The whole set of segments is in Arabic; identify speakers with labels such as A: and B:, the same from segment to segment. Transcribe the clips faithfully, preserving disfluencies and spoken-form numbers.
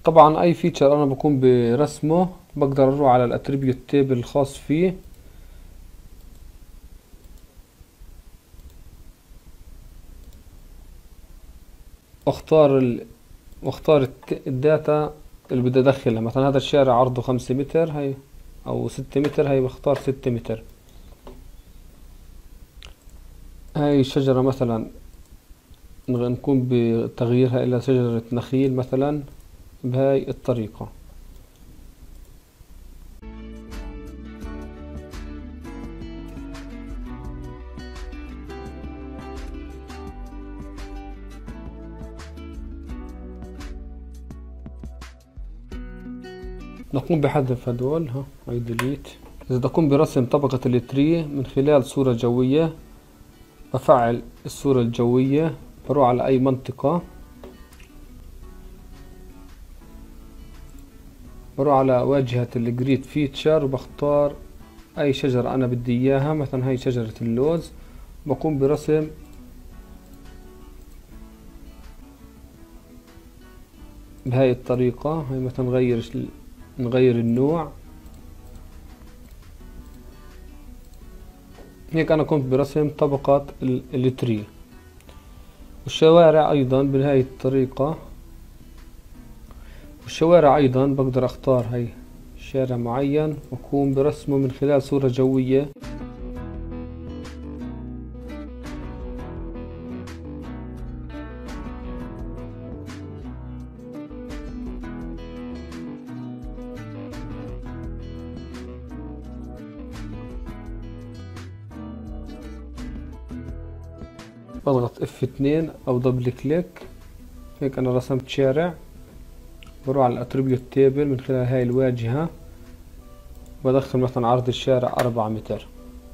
A: طبعا اي فيتشر انا بكون برسمه بقدر اروح على الاتريبيوت تيبل الخاص فيه، واختار ال... واختار الداتا اللي بدي ادخلها. مثلا هذا الشارع عرضه خمسة متر هي او ستة متر، هي بختار ستة متر. هاي الشجرة مثلا نقوم بتغييرها الى شجرة نخيل مثلا بهاي الطريقة. نقوم بحذف هدول، ها هاي ديليت. إذا بقوم برسم طبقة التري من خلال صورة جوية، بفعل الصورة الجوية، بروح على أي منطقة، بروح على واجهة الجريد فيتشر وبختار أي شجرة أنا بدي إياها. مثلا هاي شجرة اللوز، بقوم برسم بهاي الطريقة. هاي مثلا نغير نغير النوع. هيك أنا قمت برسم طبقة التري. والشوارع أيضا بهاي الطريقة. والشوارع أيضا بقدر أختار هاي شارع معين وأقوم برسمه من خلال صورة جوية. بضغط اف اثنين او دبل كليك. هيك انا رسمت شارع. بروح على الاتريبيوت تيبل من خلال هاي الواجهة، بدخل مثلا عرض الشارع أربعة متر.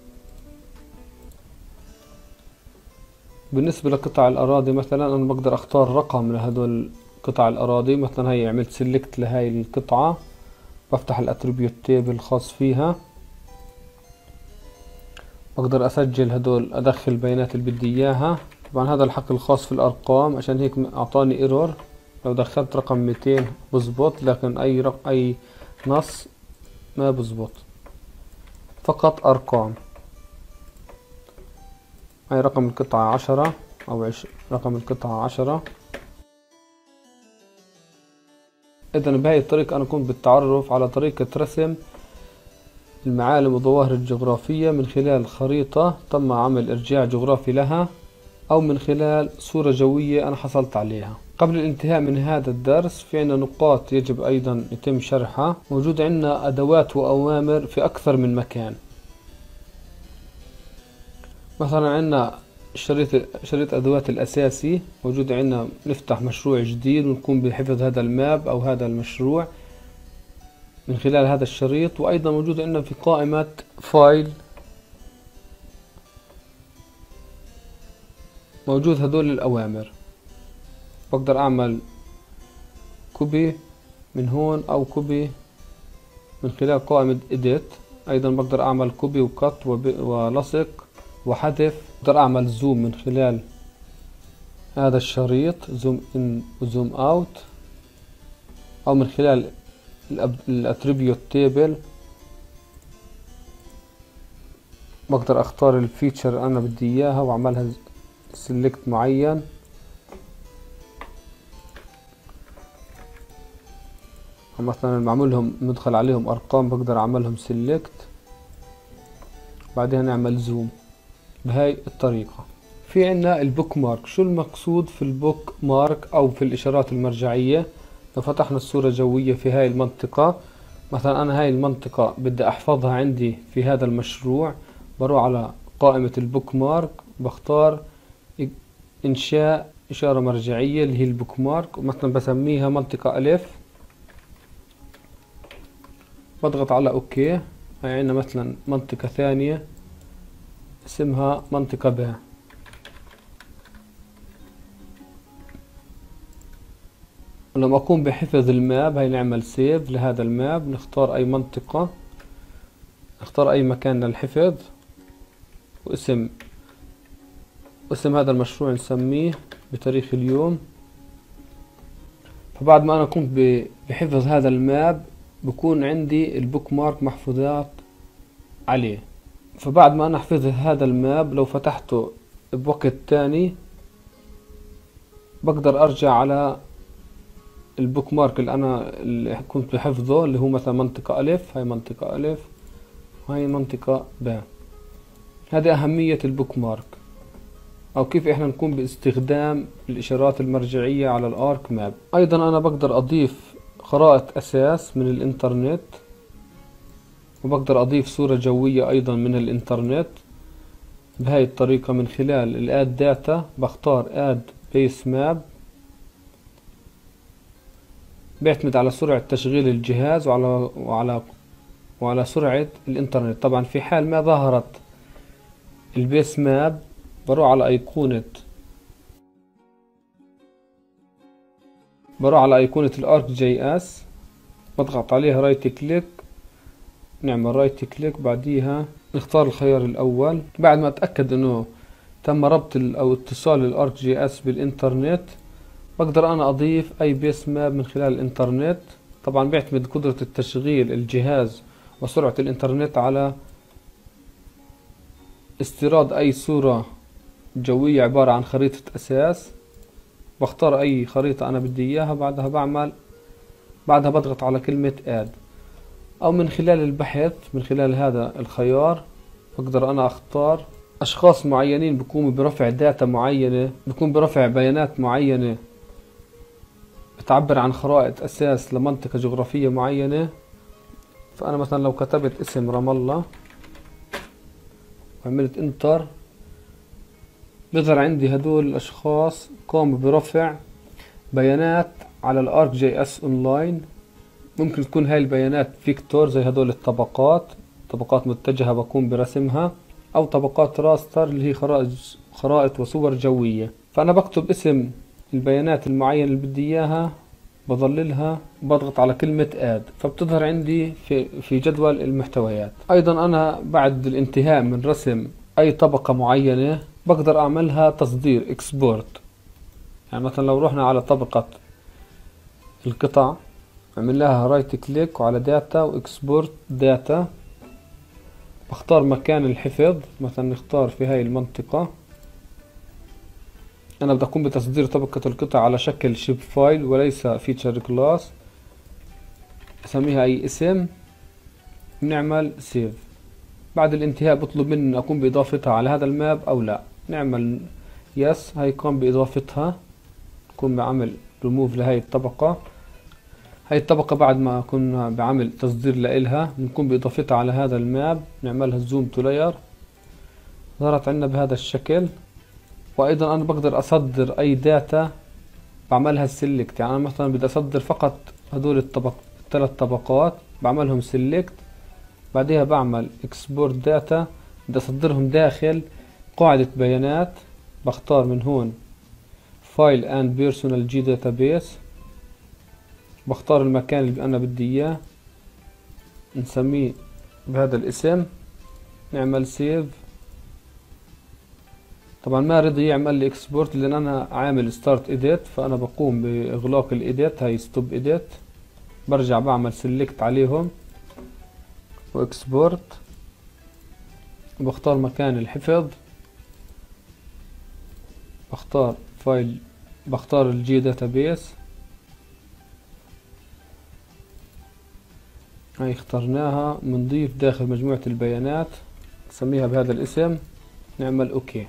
A: بالنسبة لقطع الأراضي مثلا أنا بقدر أختار رقم لهدول قطع الأراضي. مثلا هي عملت سيلكت لهاي القطعة، بفتح الاتريبيوت تيبل الخاص فيها، بقدر أسجل هدول، أدخل البيانات اللي بدي إياها. طبعا هذا الحق الخاص في الأرقام، عشان هيك أعطاني ايرور. لو دخلت رقم مئتين بزبط، لكن أي رق... أي نص ما بزبط، فقط أرقام. هاي رقم القطعة عشرة أو عش... رقم القطعة عشرة. إذا بهاي الطريقة أنا قمت بالتعرف على طريقة رسم المعالم والظواهر الجغرافية من خلال خريطة تم عمل إرجاع جغرافي لها، أو من خلال صورة جوية أنا حصلت عليها. قبل الانتهاء من هذا الدرس، في عنا نقاط يجب أيضا يتم شرحها. موجود عنا أدوات وأوامر في أكثر من مكان. مثلا عنا شريط شريط أدوات الأساسي موجود عنا. نفتح مشروع جديد ونقوم بحفظ هذا الماب أو هذا المشروع من خلال هذا الشريط. وأيضا موجود عندنا في قائمة فايل، موجود هدول الأوامر. بقدر أعمل كوبي من هون أو كوبي من خلال قائمة إديت. أيضا بقدر أعمل كوبي وكت ولصق وحذف. بقدر أعمل زوم من خلال هذا الشريط، زوم إن وزوم أوت، أو من خلال الاتريبيوت تيبل بقدر اختار الفيتشر انا بدي اياها واعملها سيلكت معين. مثلا معمول لهم ندخل عليهم ارقام، بقدر اعملهم سيلكت، بعدين نعمل زوم بهاي الطريقة. في عنا البوك مارك. شو المقصود في البوك مارك او في الاشارات المرجعية؟ لو فتحنا الصورة جوية في هاي المنطقة، مثلا أنا هاي المنطقة بدي أحفظها عندي في هذا المشروع، بروح على قائمة البوك مارك، بختار إنشاء إشارة مرجعية اللي هي البوك مارك، ومثلا بسميها منطقة ألف، بضغط على أوكي. هاي عندنا مثلا منطقة ثانية اسمها منطقة ب. لما أقوم بحفظ الماب، هاي نعمل سيف لهذا الماب، نختار أي منطقة، نختار أي مكان للحفظ، واسم اسم هذا المشروع نسميه بتاريخ اليوم. فبعد ما انا قمت ب- بحفظ هذا الماب بكون عندي البوك مارك محفوظات عليه. فبعد ما انا حفظت هذا الماب لو فتحته بوقت تاني بقدر ارجع على البوك مارك اللي انا اللي كنت بحفظه، اللي هو مثلا منطقة الف، هاي منطقة الف وهي منطقة ب. هذه اهمية البوك مارك، او كيف احنا نقوم باستخدام الاشارات المرجعية على الارك ماب. ايضا انا بقدر اضيف خرائط اساس من الانترنت، وبقدر اضيف صورة جوية ايضا من الانترنت بهاي الطريقة من خلال الاد داتا. بختار اد بيس ماب، بيعتمد على سرعة تشغيل الجهاز وعلى وعلى وعلى سرعة الانترنت. طبعا في حال ما ظهرت البيس ماب بروح على ايقونة بروح على ايقونة الارك جي اس، بضغط عليها رايت كليك، نعمل رايت كليك، بعديها نختار الخيار الاول. بعد ما اتأكد انه تم ربط او اتصال الارك جي اس بالانترنت بقدر انا اضيف اي بيس ماب من خلال الانترنت. طبعا بيعتمد قدرة التشغيل الجهاز وسرعة الانترنت على استيراد اي صورة جوية عبارة عن خريطة اساس. بختار اي خريطة انا بدي اياها، بعدها بعمل بعدها بضغط على كلمة اد، او من خلال البحث من خلال هذا الخيار بقدر انا اختار اشخاص معينين بيقوموا برفع داتا معينة، بيكون برفع بيانات معينة بتعبر عن خرائط اساس لمنطقة جغرافية معينة. فانا مثلا لو كتبت اسم رام الله وعملت انتر بيظهر عندي هدول الاشخاص قاموا برفع بيانات على الارك جي اس اونلاين. ممكن تكون هاي البيانات فيكتور زي هدول الطبقات، طبقات متجهة بقوم برسمها، او طبقات راستر اللي هي خرائط خرائط وصور جوية. فانا بكتب اسم البيانات المعينة اللي بدي اياها، بظللها وبضغط على كلمة اد، فبتظهر عندي في في جدول المحتويات. ايضا انا بعد الانتهاء من رسم اي طبقة معينة بقدر اعملها تصدير اكسبورت. يعني مثلا لو رحنا على طبقة القطع اعمل لها رايت كليك وعلى داتا واكسبورت داتا، بختار مكان الحفظ، مثلا نختار في هاي المنطقة. انا بدي اقوم بتصدير طبقة القطع على شكل شيب فايل وليس فيتشر كلاس، اسميها اي اسم، بنعمل سيف. بعد الانتهاء بطلب مني اقوم باضافتها على هذا الماب او لا، نعمل يس، هاي قام باضافتها، نكون بعمل ريموف لهي الطبقة. هاي الطبقة بعد ما كنا بعمل تصدير لإلها بنكون بإضافتها على هذا الماب، نعملها زوم تو لاير، ظهرت عندنا بهذا الشكل. وأيضا أنا بقدر أصدر أي داتا بعملها سيلكت. يعني أنا مثلا بدي أصدر فقط هدول الطبق الثلاث طبقات، بعملهم سيلكت، بعدها بعمل اكسبورت داتا، بدي أصدرهم داخل قاعدة بيانات. بختار من هون فايل اند بيرسونال جي داتابيس، بختار المكان اللي انا بدي اياه، نسميه بهذا الاسم، نعمل سيف. طبعا ما رضي يعمل لي اكسبورت لان انا عامل ستارت اديت، فانا بقوم باغلاق الايديت، هاي ستوب اديت، برجع بعمل سيلكت عليهم واكسبورت، وبختار مكان الحفظ، بختار فايل، بختار الجي داتابيس، هاي اخترناها، بنضيف داخل مجموعة البيانات نسميها بهذا الاسم، نعمل اوكي.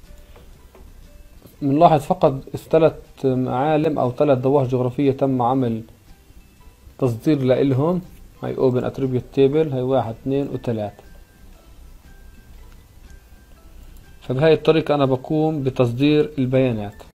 A: بنلاحظ فقط ثلاث معالم او ثلاث ظواهر جغرافية تم عمل تصدير لإلهم، هاي اوبن اتريبيوت تيبل، هاي واحد اثنين وثلاثة. فبهاي الطريقة انا بقوم بتصدير البيانات.